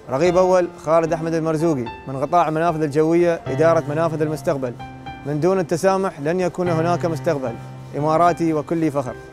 رغيب أول خالد أحمد المرزوقي من قطاع المنافذ الجوية إدارة منافذ المستقبل. من دون التسامح لن يكون هناك مستقبل. إماراتي وكلي فخر.